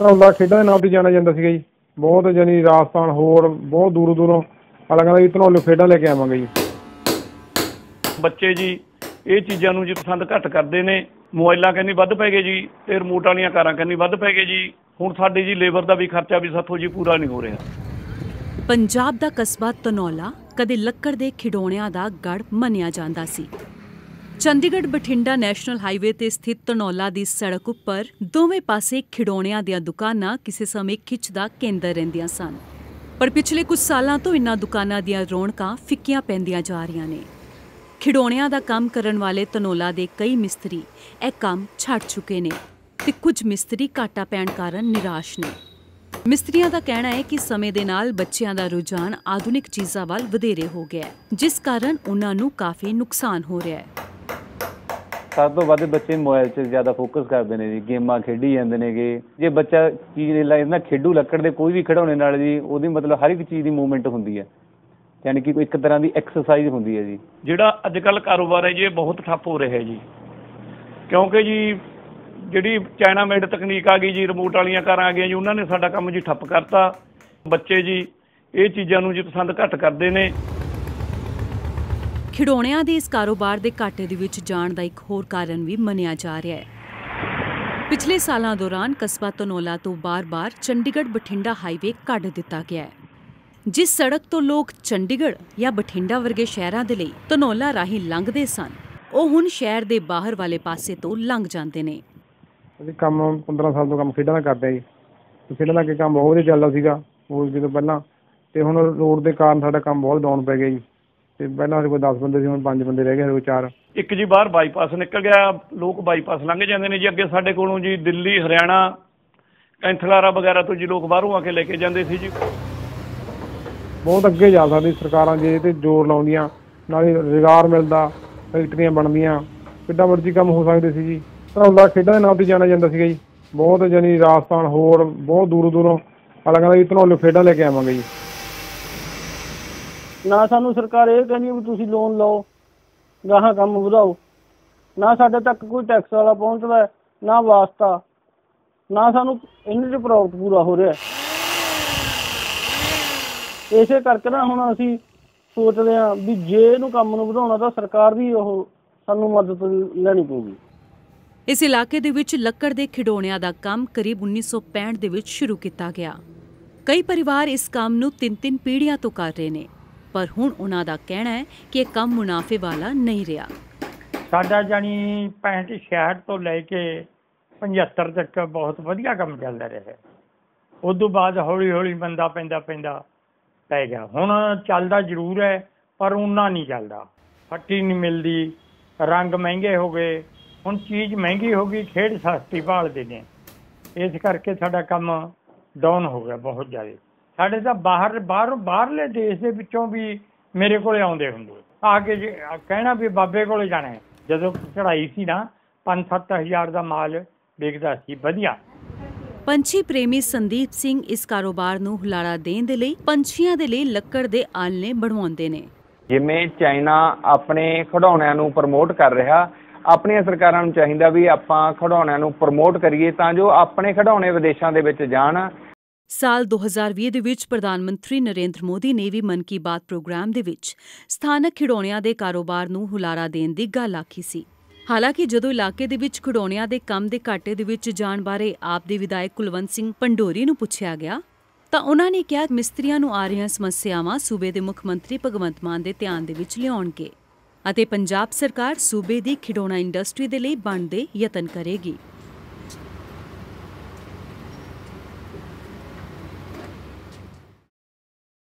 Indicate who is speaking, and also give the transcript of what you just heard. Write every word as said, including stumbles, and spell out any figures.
Speaker 1: ਧਨੌਲਾ ਖੇਡਾਂ ਦੇ ਨਾਮ ਤੇ ਜਾਣਿਆ ਜਾਂਦਾ ਸੀਗਾ ਜੀ। ਬਹੁਤ ਜਾਨੀ ਰਾਜਸਥਾਨ ਹੋਰ ਬਹੁਤ ਦੂਰੋਂ ਦੂਰੋਂ ਅਗਲਾ ਕਹਿੰਦਾ ਜੀ ਧਨੌਲੇ ਖੇਡਾਂ ਲੈ ਕੇ ਆਵਾਂਗੇ ਜੀ।
Speaker 2: ਬੱਚੇ ਜੀ ਇਹ ਚੀਜ਼ਾਂ ਨੂੰ ਜੀ ਪਸੰਦ ਘੱਟ ਕਰਦੇ ਨੇ। ਮੋਬਾਈਲਾਂ ਕੰਨੀ ਵੱਧ ਪੈ ਗਏ ਜੀ ਤੇ ਰਿਮੋਟ ਵਾਲੀਆਂ ਕਾਰਾਂ ਕੰਨੀ ਵੱਧ ਪੈ ਗਏ ਜੀ। ਹੁਣ ਸਾਡੇ ਜੀ ਲੇਬਰ ਦਾ ਵੀ ਖਰਚਾ ਵੀ ਸਾਥੋਂ ਜੀ ਪੂਰਾ ਨਹੀਂ ਹੋ ਰਿਹਾ।
Speaker 3: ਪੰਜਾਬ ਦਾ ਕਸਬਾ ਧਨੌਲਾ ਕਦੇ ਲੱਕੜ ਦੇ ਖਿਡੌਣਿਆਂ ਦਾ ਗੜ੍ਹ ਮੰਨਿਆ ਜਾਂਦਾ ਸੀ। ਚੰਡੀਗੜ੍ਹ ਬਠਿੰਡਾ ਨੈਸ਼ਨਲ ਹਾਈਵੇ ਤੇ ਸਥਿਤ ਧਨੌਲਾ ਦੀ ਸੜਕ ਉੱਪਰ ਦੋਵੇਂ ਪਾਸੇ ਖਿਡੌਣਿਆਂ ਦੀਆਂ ਦੁਕਾਨਾਂ ਕਿਸੇ ਸਮੇਂ ਖਿੱਚ ਦਾ ਕੇਂਦਰ ਰਹਿੰਦੀਆਂ ਸਨ। ਪਰ ਪਿਛਲੇ ਕੁਝ ਸਾਲਾਂ ਤੋਂ ਇਨ੍ਹਾਂ ਦੁਕਾਨਾਂ ਦੀਆਂ ਰੌਣਕਾਂ ਫਿੱਕੀਆਂ ਪੈਂਦੀਆਂ ਜਾ ਰਹੀਆਂ ਨੇ। ਖਿਡੌਣਿਆਂ ਦਾ ਕੰਮ ਕਰਨ ਵਾਲੇ ਧਨੌਲਾ ਦੇ ਕਈ ਮਿਸਤਰੀ ਇਹ ਕੰਮ ਛੱਡ ਚੁੱਕੇ ਨੇ ਤੇ ਕੁਝ ਮਿਸਤਰੀ ਘਾਟਾ ਪੈਣ ਕਾਰਨ ਨਿਰਾਸ਼ ਨੇ। ਮਿਸਤਰੀਆਂ ਦਾ ਕਹਿਣਾ ਹੈ ਕਿ ਸਮੇਂ ਦੇ ਨਾਲ ਬੱਚਿਆਂ ਦਾ ਰੁਝਾਨ ਆਧੁਨਿਕ ਚੀਜ਼ਾਂ ਵੱਲ ਵਧੇਰੇ ਹੋ ਗਿਆ ਹੈ, ਜਿਸ ਕਾਰਨ ਉਹਨਾਂ ਨੂੰ ਕਾਫੀ ਨੁਕਸਾਨ ਹੋ ਰਿਹਾ ਹੈ।
Speaker 4: ਸਭ ਤੋਂ ਵੱਧ ਬੱਚੇ ਮੋਬਾਈਲ 'ਚ ਜ਼ਿਆਦਾ ਫੋਕਸ ਕਰਦੇ ਨੇ ਜੀ, ਗੇਮਾਂ ਖੇਡੀ ਜਾਂਦੇ ਨੇਗੇ। ਜੇ ਬੱਚਾ ਚੀਜ਼ ਇਹਨਾਂ ਖੇਡੂ ਲੱਕੜ ਦੇ ਕੋਈ ਵੀ ਖਿਡੌਣੇ ਨਾਲ ਜੀ ਉਹਦੀ ਮਤਲਬ ਹਰ ਇੱਕ ਚੀਜ਼ ਦੀ ਮੂਵਮੈਂਟ ਹੁੰਦੀ ਹੈ, ਯਾਨੀ ਕਿ ਇੱਕ ਤਰ੍ਹਾਂ ਦੀ ਐਕਸਰਸਾਈਜ਼ ਹੁੰਦੀ ਹੈ ਜੀ।
Speaker 2: ਜਿਹੜਾ ਅੱਜ ਕੱਲ੍ਹ ਕਾਰੋਬਾਰ ਹੈ ਜੀ ਇਹ ਬਹੁਤ ਠੱਪ ਹੋ ਰਿਹਾ ਜੀ, ਕਿਉਂਕਿ ਜੀ ਜਿਹੜੀ ਚਾਈਨਾ ਮੇਡ ਤਕਨੀਕ ਆ ਗਈ ਜੀ, ਰਿਮੋਟ ਵਾਲੀਆਂ ਕਾਰਾਂ ਆ ਗਈਆਂ ਜੀ, ਉਹਨਾਂ ਨੇ ਸਾਡਾ ਕੰਮ ਜੀ ਠੱਪ ਕਰਤਾ। ਬੱਚੇ ਜੀ ਇਹ ਚੀਜ਼ਾਂ ਨੂੰ ਜੀ ਪਸੰਦ ਘੱਟ ਕਰਦੇ ਨੇ।
Speaker 3: ਖਿਡੌਣਿਆਂ ਦੇ ਇਸ ਕਾਰੋਬਾਰ ਦੇ ਘਾਟੇ ਦੇ ਵਿੱਚ ਜਾਣ ਦਾ ਇੱਕ ਹੋਰ ਕਾਰਨ ਵੀ ਮੰਨਿਆ ਜਾ ਰਿਹਾ ਹੈ। ਪਿਛਲੇ ਸਾਲਾਂ ਦੌਰਾਨ ਕਸਬਾ ਧਨੌਲਾ ਤੋਂ ਬਾਰ-ਬਾਰ ਚੰਡੀਗੜ੍ਹ ਬਠਿੰਡਾ ਹਾਈਵੇ ਕੱਢ ਦਿੱਤਾ ਗਿਆ ਹੈ। ਜਿਸ ਸੜਕ ਤੋਂ ਲੋਕ ਚੰਡੀਗੜ੍ਹ ਜਾਂ ਬਠਿੰਡਾ ਵਰਗੇ ਸ਼ਹਿਰਾਂ ਦੇ ਲਈ ਧਨੌਲਾ ਰਾਹੀਂ ਲੰਘਦੇ ਸਨ, ਉਹ ਹੁਣ ਸ਼ਹਿਰ ਦੇ ਬਾਹਰ ਵਾਲੇ ਪਾਸੇ ਤੋਂ ਲੰਘ ਜਾਂਦੇ ਨੇ।
Speaker 1: ਅਸੀਂ ਕੰਮ ਪੰਦਰਾਂ ਸਾਲ ਤੋਂ ਕੰਮ ਖੇਡਾਂ ਦਾ ਕਰਦੇ ਹਾਂ ਜੀ। ਖੇਡਾਂ ਦਾ ਕੰਮ ਬਹੁਤ ਵਧੀਆ ਚੱਲਦਾ ਸੀਗਾ ਉਹ ਜਦੋਂ ਪਹਿਲਾਂ, ਤੇ ਹੁਣ ਰੋਡ ਦੇ ਕਾਰਨ ਸਾਡਾ ਕੰਮ ਬਹੁਤ ਡਾਊਨ ਪੈ ਗਿਆ ਜੀ। ਤੇ ਪਹਿਲਾਂ ਸਾਡੇ ਕੋਲ ਦਸ ਬੰਦੇ ਸੀ, ਹੁਣ ਪੰਜ ਬੰਦੇ ਰਹਿ ਗਏ, ਸਾਡੇ ਕੋਲ ਚਾਰ।
Speaker 2: ਇੱਕ ਜੀ ਬਾਹਰ ਬਾਈਪਾਸ ਨਿਕਲ ਗਿਆ, ਲੋਕ ਬਾਈਪਾਸ ਲੰਘ ਜਾਂਦੇ ਨੇ ਜੀ। ਅੱਗੇ ਸਾਡੇ ਕੋਲੋਂ ਜੀ ਦਿੱਲੀ, ਹਰਿਆਣਾ, ਕੈਂਥਲਾਰਾ ਵਗੈਰਾ ਤੋਂ ਜੀ ਲੋਕ ਬਾਹਰੋਂ ਆ ਕੇ ਲੈ ਕੇ ਜਾਂਦੇ ਸੀ ਜੀ।
Speaker 1: ਬਹੁਤ ਅੱਗੇ ਜਾ ਸਕਦੀ ਸਰਕਾਰਾਂ ਜੇ ਇਹ ਤੇ ਜ਼ੋਰ ਲਾਉਂਦੀਆਂ, ਨਾਲੇ ਰੁਜ਼ਗਾਰ ਮਿਲਦਾ, ਫੈਕਟਰੀਆਂ ਬਣਦੀਆਂ, ਕਿੱਡਾ ਮਰਜ਼ੀ ਕੰਮ ਹੋ ਸਕਦੇ ਸੀ ਜੀ। ਧਨੌਲਾ ਖੇਡਾਂ ਦੇ ਨਾਮ ਤੇ ਜਾਣਿਆ ਜਾਂਦਾ ਸੀਗਾ ਜੀ। ਬਹੁਤ ਜਾਨੀ ਰਾਜਸਥਾਨ ਹੋਰ ਬਹੁਤ ਦੂਰੋਂ ਦੂਰੋਂ ਅਗਲਾ ਕਹਿੰਦਾ ਜੀ ਧਨੌਲੇ ਖੇਡਾਂ ਲੈ ਕੇ ਆਵਾਂਗੇ ਜੀ।
Speaker 5: ਨਾ ਸਾਨੂੰ ਸਰਕਾਰ ਇਹ ਕਹਿੰਦੀ ਵੀ ਤੁਸੀਂ ਲੋਨ ਲਓ, ਗਾਹਾਂ ਕੰਮ ਵਧਾਓ, ਨਾ ਸਾਡੇ ਤੱਕ ਕੋਈ ਟੈਕਸ ਵਾਲਾ ਪਹੁੰਚਦਾ, ਨਾ ਵਾਸਤਾ, ਨਾ ਸਾਨੂੰ ਇਹਨਾਂ 'ਚ ਪ੍ਰੋਫਿਟ ਪੂਰਾ ਹੋ ਰਿਹਾ। ਇਸੇ ਕਰਕੇ ਨਾ ਹੁਣ ਅਸੀਂ ਸੋਚਦੇ ਹਾਂ ਵੀ ਜੇ ਇਹਨੂੰ ਕੰਮ ਨੂੰ ਵਧਾਉਣਾ ਤਾਂ ਸਰਕਾਰ ਦੀ ਉਹ ਸਾਨੂੰ ਮਦਦ ਲੈਣੀ ਪਊਗੀ।
Speaker 3: ਇਸ ਇਲਾਕੇ ਦੇ ਵਿੱਚ ਲੱਕੜ ਦੇ ਖਿਡੌਣਿਆਂ ਦਾ ਕੰਮ ਕਰੀਬ ਉੱਨੀ ਸੌ ਪੈਂਹਠ ਦੇ ਵਿੱਚ ਸ਼ੁਰੂ ਕੀਤਾ ਗਿਆ। ਕਈ ਪਰਿਵਾਰ ਇਸ ਕੰਮ ਨੂੰ ਤਿੰਨ ਤਿੰਨ ਪੀੜ੍ਹੀਆਂ ਤੋਂ ਕਰ ਰਹੇ ਨੇ, ਪਰ ਹੁਣ ਉਹਨਾਂ ਦਾ ਕਹਿਣਾ ਹੈ ਕਿ ਇਹ ਕੰਮ ਮੁਨਾਫੇ ਵਾਲਾ ਨਹੀਂ ਰਿਹਾ।
Speaker 6: ਸਾਡਾ ਜਾਨੀ ਪੈਂਹਠ ਛਿਆਹਠ ਤੋਂ ਲੈ ਕੇ ਪੰਝੱਤਰ ਤੱਕ ਬਹੁਤ ਵਧੀਆ ਕੰਮ ਚੱਲਦਾ ਰਿਹਾ। ਉਸ ਤੋਂ ਬਾਅਦ ਹੌਲੀ ਹੌਲੀ ਬੰਦਾ ਪੈਂਦਾ ਪੈਂਦਾ ਪੈ ਗਿਆ। ਹੁਣ ਚੱਲਦਾ ਜ਼ਰੂਰ ਹੈ ਪਰ ਓਨਾ ਨਹੀਂ ਚੱਲਦਾ। ਫੱਟੀ ਨਹੀਂ ਮਿਲਦੀ, ਰੰਗ ਮਹਿੰਗੇ ਹੋ ਗਏ, ਹੁਣ ਚੀਜ਼ ਮਹਿੰਗੀ ਹੋ ਗਈ, ਖੇਡ ਸਸਤੀ ਭਾਲਦੇ ਨੇ। ਇਸ ਕਰਕੇ ਸਾਡਾ ਕੰਮ ਡਾਊਨ ਹੋ ਗਿਆ ਬਹੁਤ ਜ਼ਿਆਦਾ। ਸਾਡੇ ਤਾਂ ਬਾਹਰ ਬਾਹਰ ਬਾਹਰਲੇ ਦੇਸ਼ ਦੇ ਵਿੱਚੋਂ ਵੀ ਮੇਰੇ ਕੋਲ ਆਉਂਦੇ ਹੁੰਦੇ ਆ ਕੇ ਕਹਿਣਾ ਵੀ ਬਾਬੇ ਕੋਲ ਜਾਣਾ। ਜਦੋਂ ਚੜਾਈ ਸੀ ਨਾ ਪੰਜ ਸੱਤ ਹਜ਼ਾਰ ਦਾ ਮਾਲ ਵਿਕਦਾ ਸੀ ਵਧੀਆ।
Speaker 3: ਪੰਛੀ ਪ੍ਰੇਮੀ ਸੰਦੀਪ ਸਿੰਘ ਇਸ ਕਾਰੋਬਾਰ ਨੂੰ ਹੁਲਾਰਾ ਦੇਣ ਦੇ ਲਈ ਪੰਛੀਆਂ ਦੇ ਲਈ ਲੱਕੜ ਦੇ ਆਲਣੇ ਬਣਵਾਉਂਦੇ ਨੇ।
Speaker 7: ਜਿਵੇਂ ਚਾਈਨਾ ਆਪਣੇ ਖਿਡੌਣਿਆਂ ਨੂੰ ਪ੍ਰਮੋਟ ਕਰ ਰਿਹਾ, ਆਪਣੀਆਂ ਸਰਕਾਰਾਂ ਨੂੰ ਚਾਹੀਦਾ ਵੀ ਆਪਾਂ ਖਿਡੌਣਿਆਂ ਨੂੰ ਪ੍ਰਮੋਟ ਕਰੀਏ ਤਾਂ ਜੋ ਆਪਣੇ ਖਿਡੌਣੇ ਵਿਦੇਸ਼ਾਂ ਦੇ ਵਿੱਚ ਜਾਣ।
Speaker 3: ਸਾਲ ਦੋ ਹਜ਼ਾਰ ਵੀਹ ਦੇ ਵਿੱਚ ਪ੍ਰਧਾਨ ਮੰਤਰੀ ਨਰਿੰਦਰ ਮੋਦੀ ਨੇ ਵੀ ਮਨ ਕੀ ਬਾਤ ਪ੍ਰੋਗਰਾਮ ਦੇ ਵਿੱਚ ਸਥਾਨਕ ਖਿਡੌਣਿਆਂ ਦੇ ਕਾਰੋਬਾਰ ਨੂੰ ਹੁਲਾਰਾ ਦੇਣ ਦੀ ਗੱਲ ਆਖੀ ਸੀ। ਹਾਲਾਂਕਿ ਜਦੋਂ ਇਲਾਕੇ ਦੇ ਵਿੱਚ ਖਿਡੌਣਿਆਂ ਦੇ ਕੰਮ ਦੇ ਘਾਟੇ ਦੇ ਵਿੱਚ ਜਾਣ ਬਾਰੇ ਆਪ ਦੇ ਵਿਧਾਇਕ ਕੁਲਵੰਤ ਸਿੰਘ ਪੰਡੋਰੀ ਨੂੰ ਪੁੱਛਿਆ ਗਿਆ ਤਾਂ ਉਹਨਾਂ ਨੇ ਕਿਹਾ ਮਿਸਤਰੀਆਂ ਨੂੰ ਆ ਰਹੀਆਂ ਸਮੱਸਿਆਵਾਂ ਸੂਬੇ ਦੇ ਮੁੱਖ ਮੰਤਰੀ ਭਗਵੰਤ ਮਾਨ ਦੇ ਧਿਆਨ ਦੇ ਵਿੱਚ ਲਿਆਉਣਗੇ ਅਤੇ ਪੰਜਾਬ ਸਰਕਾਰ ਸੂਬੇ ਦੀ ਖਿਡੌਣਾ ਇੰਡਸਟਰੀ ਦੇ ਲਈ ਬਣਦੇ ਯਤਨ ਕਰੇਗੀ।